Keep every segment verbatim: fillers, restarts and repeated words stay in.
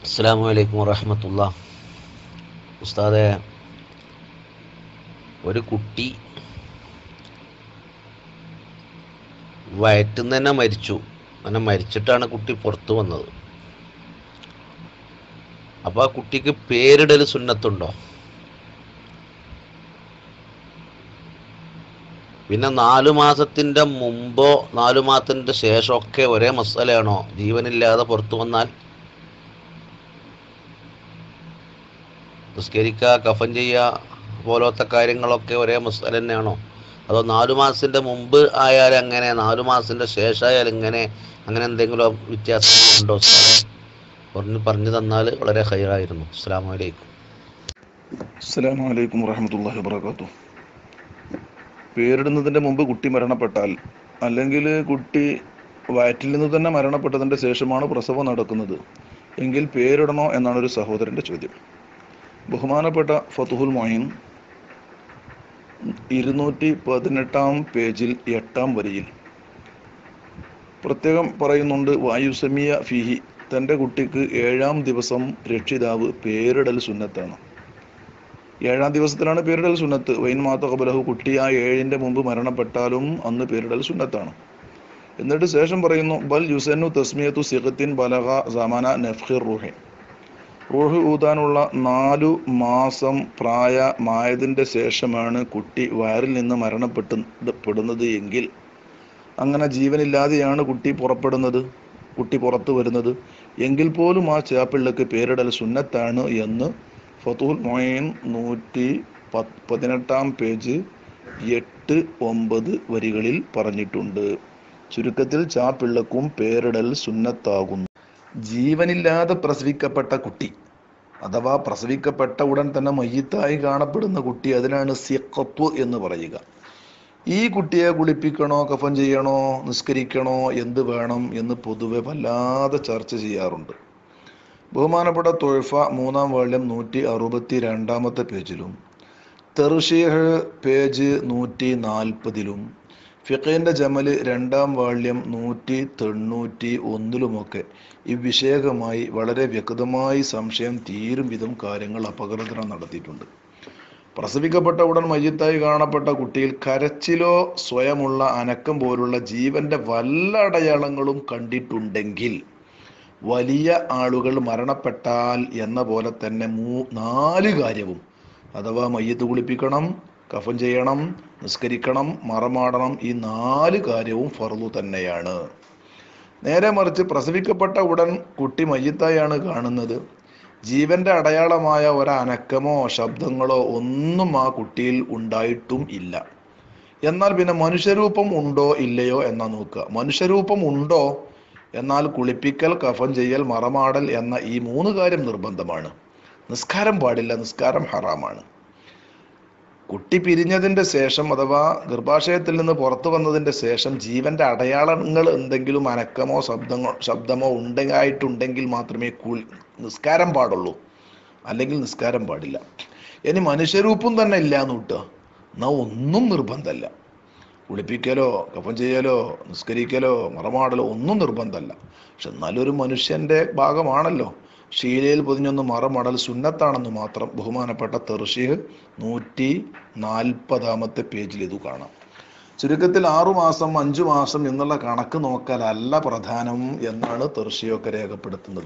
അസ്സലാമു അലൈക്കും വറഹ്മത്തുള്ളാഹി. ഉസ്താദെ, ഒരു കുട്ടി വയറ്റിൽ തന്നെ മരിച്ചു. അങ്ങനെ മരിച്ചിട്ടാണ് കുട്ടി പുറത്തു വന്നത്. അപ്പോൾ ആ കുട്ടിക്ക് പേരിടൽ സുന്നത്തുണ്ടോ? പിന്നെ നാലു മാസത്തിൻ്റെ മുമ്പോ നാലു മാസത്തിൻ്റെ ശേഷമൊക്കെ ഒരേ മസാലയാണോ? ജീവനില്ലാതെ പുറത്തു വന്നാൽ നിസ്കരിക്കുക, കഫൻ ചെയ്യുക പോലത്തെ കാര്യങ്ങളൊക്കെ ഒരേ മസാല തന്നെയാണോ? അതോ നാലു മാസത്തിൻ്റെ മുമ്പ് ആയാൽ അങ്ങനെ, നാലു മാസത്തിൻ്റെ ശേഷമായാൽ ഇങ്ങനെ, അങ്ങനെ എന്തെങ്കിലും വ്യത്യാസങ്ങളുണ്ടോ? പറഞ്ഞ് പറഞ്ഞു തന്നാൽ വളരെ ഹൈറായിരുന്നു. അസ്സലാമു അലൈക്കും. അസ്സലാമു അലൈക്കും വറഹ്മത്തുള്ളാഹി വബറകാതുഹു. പേരിടുന്നതിൻ്റെ മുമ്പ് കുട്ടി മരണപ്പെട്ടാൽ, അല്ലെങ്കിൽ കുട്ടി വയറ്റിൽ നിന്ന് തന്നെ മരണപ്പെട്ടതിൻ്റെ ശേഷമാണ് പ്രസവം നടക്കുന്നത് എങ്കിൽ പേരിടണോ എന്നാണ് ഒരു സഹോദരൻ്റെ ചോദ്യം. ബഹുമാനപ്പെട്ട ഫതുഹുൽ മൊയ്ൻ ഇരുന്നൂറ്റി പതിനെട്ടാം പേജിൽ എട്ടാം വരിയിൽ പ്രത്യേകം പറയുന്നുണ്ട്, വായുസമിയ ഫിഹി, തൻ്റെ കുട്ടിക്ക് ഏഴാം ദിവസം രക്ഷിതാവ് പേരിടൽ സുന്നത്താണ്. ഏഴാം ദിവസത്തിലാണ് പേരിടൽ സുന്നത്ത്. വൈൻ മാത്ത ഖബലഹു, കുട്ടി ആ ഏഴിൻ്റെ മുമ്പ് മരണപ്പെട്ടാലും അന്ന് പേരിടൽ സുന്നത്താണ്. എന്നിട്ട് ശേഷം പറയുന്നു, ബൽ യുസന്നു തസ്മിയത്തു സിഖത്തിൻ ബലഗ സമാന നഫ്ഖിർ റൂഹി, റൂഹ് ഊതാനുള്ള നാലു മാസം പ്രായമായതിൻ്റെ ശേഷമാണ് കുട്ടി വയറിൽ നിന്ന് മരണപ്പെട്ട് പെടുന്നത് എങ്കിൽ, അങ്ങനെ ജീവനില്ലാതെയാണ് കുട്ടി പുറപ്പെടുന്നത്, കുട്ടി പുറത്തു വരുന്നത് എങ്കിൽ പോലും ആ ചേപ്പിള്ളക്ക് പേരിടൽ സുന്നത്താണ് എന്ന് ഫതുഹുൽ മൊയ്ൻ നൂറ്റി പത്ത് പതിനെട്ടാം പേജ് എട്ട് ഒമ്പത് വരികളിൽ പറഞ്ഞിട്ടുണ്ട്. ചുരുക്കത്തിൽ ചാപ്പിള്ളക്കും പേരിടൽ സുന്നത്താകുന്നു. ജീവനില്ലാതെ പ്രസവിക്കപ്പെട്ട കുട്ടി അഥവാ പ്രസവിക്കപ്പെട്ട ഉടൻ തന്നെ മയ്യിത്തായി കാണപ്പെടുന്ന കുട്ടി, അതിനാണ് സിഖത്ത് എന്ന് പറയുക. ഈ കുട്ടിയെ കുളിപ്പിക്കണോ, കഫൻ ചെയ്യണോ, നിസ്കരിക്കണോ, എന്ത് വേണം എന്ന് പൊതുവെ വല്ലാതെ ചർച്ച ചെയ്യാറുണ്ട്. ബഹുമാനപ്പെട്ട തൊഴ്ഫ മൂന്നാം വാള്യം നൂറ്റി അറുപത്തി രണ്ടാമത്തെ പേജിലും തെർഷീഹ് പേജ് നൂറ്റി നാൽപ്പതിലും ഫിഖിന്റെ ജമല് രണ്ടാം വാള്യം നൂറ്റി തൊണ്ണൂറ്റി ഒന്നിലുമൊക്കെ ഇവിഷയകമായി വളരെ വ്യക്തമായി സംശയം തീരും വിധം കാര്യങ്ങൾ അപഗ്രഥനം നടത്തിയിട്ടുണ്ട്. പ്രസവിക്കപ്പെട്ട ഉടൻ മയ്യിത്തായി കാണപ്പെട്ട കുട്ടിയിൽ കരച്ചിലോ സ്വയമുള്ള അനക്കം പോലുള്ള ജീവന്റെ വല്ല അടയാളങ്ങളും കണ്ടിട്ടുണ്ടെങ്കിൽ, വലിയ ആളുകൾ മരണപ്പെട്ടാൽ എന്ന പോലെ തന്നെ മൂ നാല് കാര്യവും അഥവാ മയ്യത്ത് കുളിപ്പിക്കണം, കഫൻ ചെയ്യണം, നിസ്കരിക്കണം, മറമാടണം, ഈ നാല് കാര്യവും ഫർളു തന്നെയാണ്. നേരെ മറിച്ച് പ്രസവിക്കപ്പെട്ട ഉടൻ കുട്ടി മയ്യിത്തായാണ് കാണുന്നത്, ജീവന്റെ അടയാളമായ ഒരനക്കമോ ശബ്ദങ്ങളോ ഒന്നും ആ കുട്ടിയിൽ ഉണ്ടായിട്ടും ഇല്ല. എന്നാൽ പിന്നെ മനുഷ്യരൂപം ഉണ്ടോ ഇല്ലയോ എന്നാ നോക്കുക. മനുഷ്യരൂപം ഉണ്ടോ എന്നാൽ കുളിപ്പിക്കൽ, കഫൻ ചെയ്യൽ, മറമാടൽ എന്ന ഈ മൂന്ന് കാര്യം നിർബന്ധമാണ്. നിസ്കാരം പാടില്ല, നിസ്കാരം ഹറാമാണ്. കുട്ടി പിരിഞ്ഞതിൻ്റെ ശേഷം അഥവാ ഗർഭാശയത്തിൽ നിന്ന് പുറത്തു വന്നതിൻ്റെ ശേഷം ജീവന്റെ അടയാളങ്ങൾ എന്തെങ്കിലും അനക്കമോ ശബ്ദമോ ശബ്ദമോ ഉണ്ടായിട്ടുണ്ടെങ്കിൽ മാത്രമേ കുളി നിസ്കാരം പാടുള്ളൂ, അല്ലെങ്കിൽ നിസ്കാരം പാടില്ല. ഇനി മനുഷ്യരൂപം തന്നെ ഇല്ല എന്ന് കിട്ടുക എന്നാ ഒന്നും നിർബന്ധമല്ല. കുളിപ്പിക്കലോ കഫൻ ചെയ്യലോ നിസ്കരിക്കലോ മറമാടലോ ഒന്നും നിർബന്ധമല്ല. പക്ഷെ എന്നാലൊരു മനുഷ്യന്റെ ഭാഗമാണല്ലോ. ഷീലയിൽ പൊതിഞ്ഞൊന്ന് മറമടൽ സുന്നത്താണെന്ന് മാത്രം ബഹുമാനപ്പെട്ട തെർഷീഹ് നൂറ്റി നാൽപ്പതാമത്തെ പേജിൽ ഇത് കാണാം. ചുരുക്കത്തിൽ ആറുമാസം അഞ്ചു മാസം എന്നുള്ള കണക്ക് നോക്കലല്ല പ്രധാനം എന്നാണ് തെർഷീഹൊക്കെ രേഖപ്പെടുത്തുന്നത്.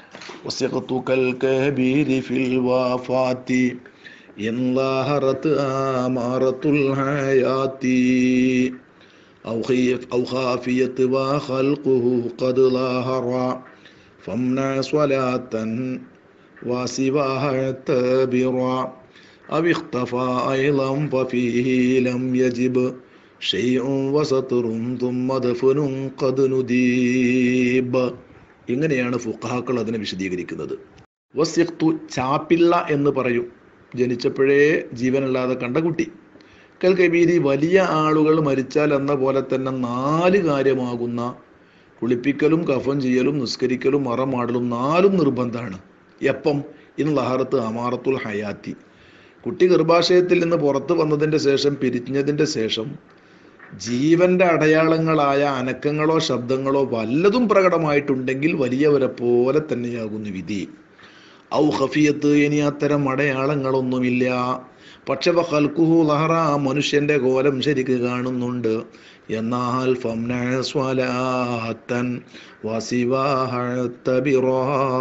فامنع صلاة وسواها اعتبرا أو اختفى أيضا ففيه لم يجب شيء وسطر ثم دفن قد نديب. ഇങ്ങനെയാണ് ഫുഖഹാക്കൾ അതിനെ വിശദീകരിക്കുന്നത്. വസിഖ്തു, ചാപ്പിള്ള എന്ന് പറയും, ജനിച്ചപ്പോഴേ ജീവനല്ലാതെ കണ്ട കുട്ടി. കൽ കബീരി, വലിയ ആളുകൾ മരിച്ചാൽ എന്ന പോലെ തന്നെ നാല് കാര്യമാകുന്ന കുളിപ്പിക്കലും കഫൻ ചെയ്യലും നിസ്കരിക്കലും മറമാടലും നാലും നിർബന്ധമാണ്. എപ്പം? ഇൻ ലഹറത്ത് അമാറത്തുൽ ഹയാത്തി, കുട്ടി ഗർഭാശയത്തിൽ നിന്ന് പുറത്തു വന്നതിൻ്റെ ശേഷം പിരിഞ്ഞതിൻ്റെ ശേഷം ജീവന്റെ അടയാളങ്ങളായ അനക്കങ്ങളോ ശബ്ദങ്ങളോ വല്ലതും പ്രകടമായിട്ടുണ്ടെങ്കിൽ വലിയവരെ പോലെ തന്നെയാകുന്നു വിധി. ഔ ഖഫിയത്ത്, ഇനി അത്തരം അടയാളങ്ങളൊന്നുമില്ല. പക്ഷെ വഖൽഖുഹു ലഹറ, മനുഷ്യന്റെ കോലം ശരിക്ക് കാണുന്നുണ്ട്. എന്നാൽ ഫംന സ്വലാത്തൻ വസിവാഹത്തബിറാ,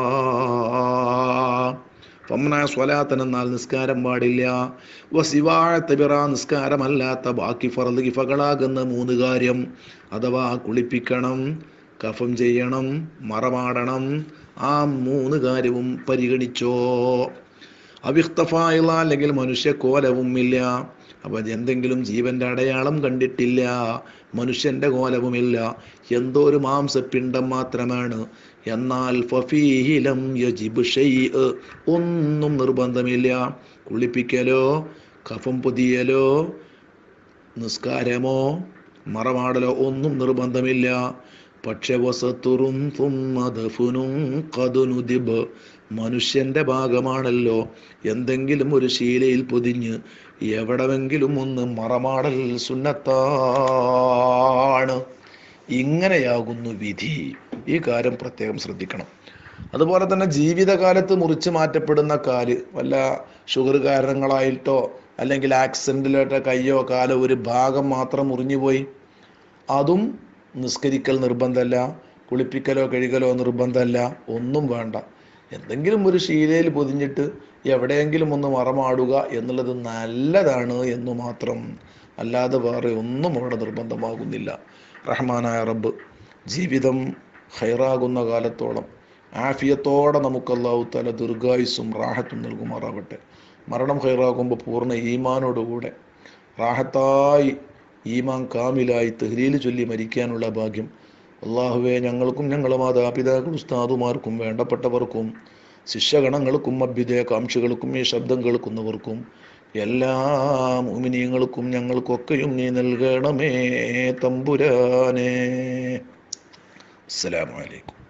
ഫംന സ്വലാത്തൻ എന്നാൽ നിസ്കാരം പാടില്ല, വസിവാഹത്തബിറ നിസ്കാരമല്ലാത്ത ബാക്കി ഫർദ് കിഫകളാകുന്ന മൂന്ന് കാര്യം, അഥവാ കുളിപ്പിക്കണം, കഫം ചെയ്യണം, മറമാടണം, ആ മൂന്ന് കാര്യവും പരിഗണിച്ചോ. അവിഖ്തഫായില്ല, അല്ലെങ്കിൽ മനുഷ്യ കോലവും ഇല്ല. അപ്പൊ എന്തെങ്കിലും ജീവന്റെ അടയാളം കണ്ടിട്ടില്ല, മനുഷ്യന്റെ കോലവുമില്ല, എന്തോ ഒരു മാംസപിണ്ഡം മാത്രമാണ്. എന്നാൽ ഫഫീഹിലം യജിബ് ഷൈഅ്, ഒന്നും നിർബന്ധമില്ല. കുളിപ്പിക്കലോ കഫം പൊതിയലോ നിസ്കാരമോ മറമാടലോ ഒന്നും നിർബന്ധമില്ല. പക്ഷെ വസത്തുറും തുമ്മദഫുനും ഖദുനുദിബ്, മനുഷ്യന്റെ ഭാഗമാണല്ലോ, എന്തെങ്കിലും ഒരു ശീലയിൽ പൊതിഞ്ഞ് എവിടെമെങ്കിലും ഒന്ന് മറമാടൽ സുന്നത്താണ്. ഇങ്ങനെയാകുന്നു വിധി. ഈ കാര്യം പ്രത്യേകം ശ്രദ്ധിക്കണം. അതുപോലെ തന്നെ ജീവിതകാലത്ത് മുറിച്ചു മാറ്റപ്പെടുന്ന കാല്, വല്ല ഷുഗർ കാരണങ്ങളായിട്ടോ അല്ലെങ്കിൽ ആക്സിഡന്റിലായിട്ടോ കയ്യോ കാലോ ഒരു ഭാഗം മാത്രം മുറിഞ്ഞുപോയി, അതും നിസ്കരിക്കൽ നിർബന്ധമല്ല, കുളിപ്പിക്കലോ കഴുകലോ നിർബന്ധമല്ല, ഒന്നും വേണ്ട. എന്തെങ്കിലും ഒരു ശീലയിൽ പൊതിഞ്ഞിട്ട് എവിടെയെങ്കിലും ഒന്ന് മറമാടുക എന്നുള്ളത് നല്ലതാണ് എന്ന് മാത്രം, അല്ലാതെ വേറെ ഒന്നും അവിടെ നിർബന്ധമാകുന്നില്ല. റഹ്മാനായ റബ്ബ് ജീവിതം ഹൈറാകുന്ന കാലത്തോളം ആഫിയത്തോടെ നമുക്ക് അല്ലാഹു തആല ദീർഘായുസ്സും റാഹത്തും നൽകുമാറാവട്ടെ. മരണം ഹൈറാകുമ്പോൾ പൂർണ്ണ ഈമാനോടുകൂടെ റാഹത്തായി ഈമാൻ കാമിലായി തഹ്ലീൽ ചൊല്ലി മരിക്കാനുള്ള ഭാഗ്യം അള്ളാഹുവേ ഞങ്ങൾക്കും ഞങ്ങളുടെ മാതാപിതാക്കളും ഉസ്താദുമാർക്കും വേണ്ടപ്പെട്ടവർക്കും ശിഷ്യഗണങ്ങൾക്കും അഭ്യുദയകാംക്ഷികൾക്കും ഈ ശബ്ദം കേൾക്കുന്നവർക്കും എല്ലാ മുഅ്മിനീങ്ങൾക്കും ഞങ്ങൾക്കൊക്കെയും നീ നൽകണമേ തമ്പുരാനേ. അസ്സലാമു അലൈക്കും.